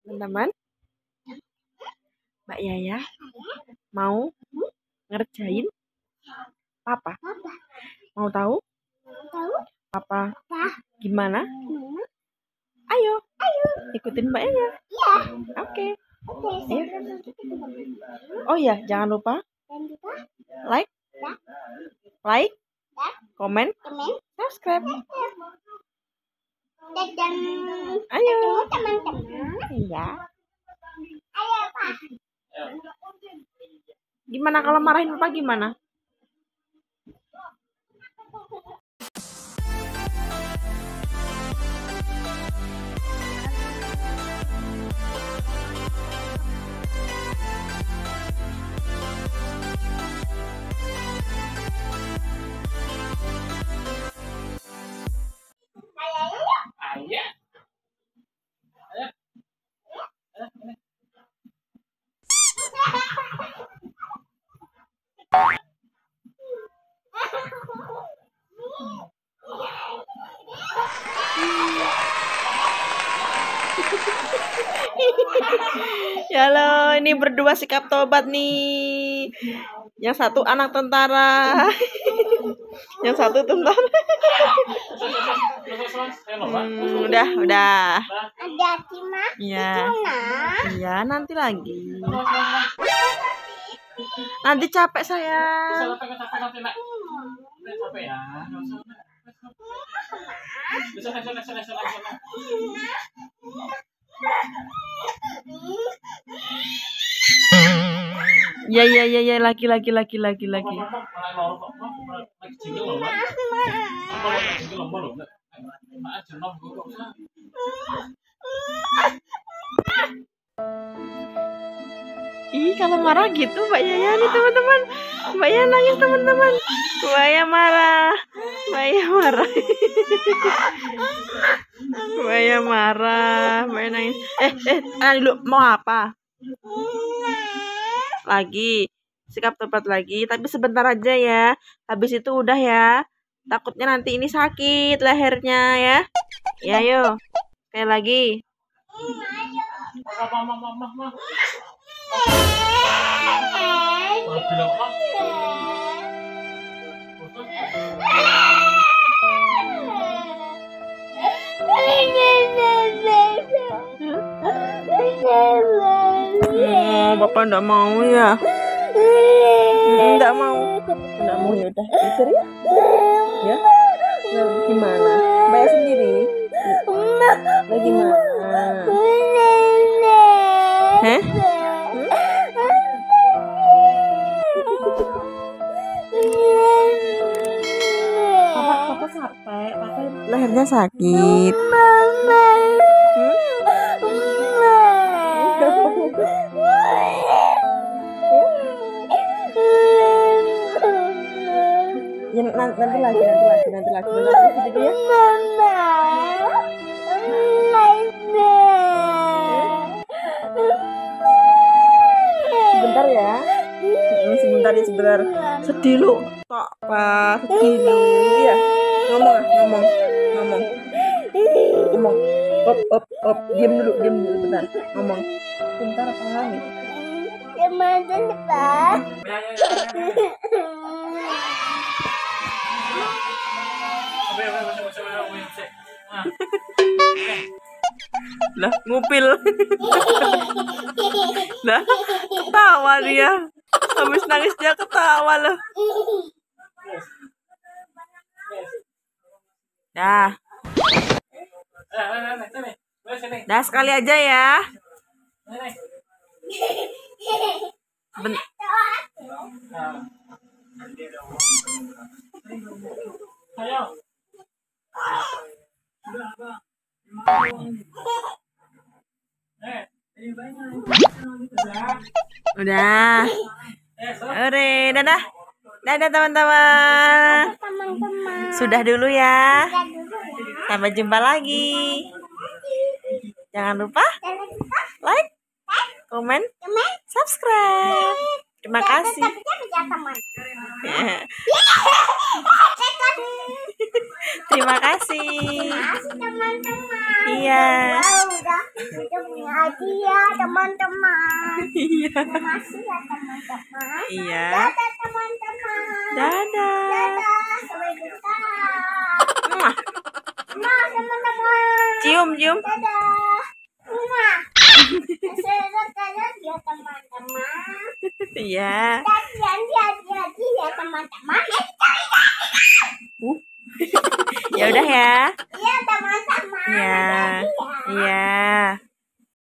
Teman-teman, Mbak Yaya mau ngerjain Papa. Mau tahu? Papa gimana? Ayo, ikutin Mbak Yaya. Oke. Ayo. Oh ya, jangan lupa like, komen, subscribe. Ayo. Iya. Gimana kalau marahin Papa gimana? Ya lo, ini berdua sikap tobat nih. Yang satu anak tentara, yang satu tentara. Udah. Ada Cima. Iya, nanti lagi. Nanti capek sayang. Ya, lagi. Ih, kalau marah gitu Mbak Yaya nih teman-teman. Mbak Yaya nangis teman-teman. Mbak Yaya marah. Mbak Yaya nangis. Dulu mau apa? Lagi. Sikap tobat lagi, tapi sebentar aja ya. Habis itu udah ya. Takutnya nanti ini sakit lehernya ya. Ya, yuk. Sekali lagi. Bapak enggak mau ya. Enggak mau ya udah tidur ya. Ya. Nah, gimana? Bayar sendiri. Nah, gimana? Papa capek, Papa lehernya sakit. Ya, nanti lagi gitu ya. Sebentar ya. Sebentar. Sedih lu. Tok, Pak. Sedih lu. Iya. Ngomong. Op. Diam dulu bentar. Ngomong. Bentar apa lagi? Gimana Pak? Lah, ngupil. Lah, ketawa dia. Habis nangis dia ketawa loh. Dah sekali aja ya. Udah. Dadah. Dadah teman-teman. Sudah dulu ya. Sampai jumpa lagi. Jangan lupa like, komen, subscribe. Terima kasih. Terima kasih. Makasih teman-teman. Iya. Udah punya hadiah teman-teman. Iya. Makasih ya teman-teman. Iya. Dadah teman-teman. Dadah. Dadah. Sampai jumpa. Muah. Nah teman-teman. Cium, cium. Dadah. Nah. Dadah ya teman-teman. Iya. Hati-hati ya teman-teman. Ya udah ya. Iya teman-teman. Iya. Hati-hati ya. Iya.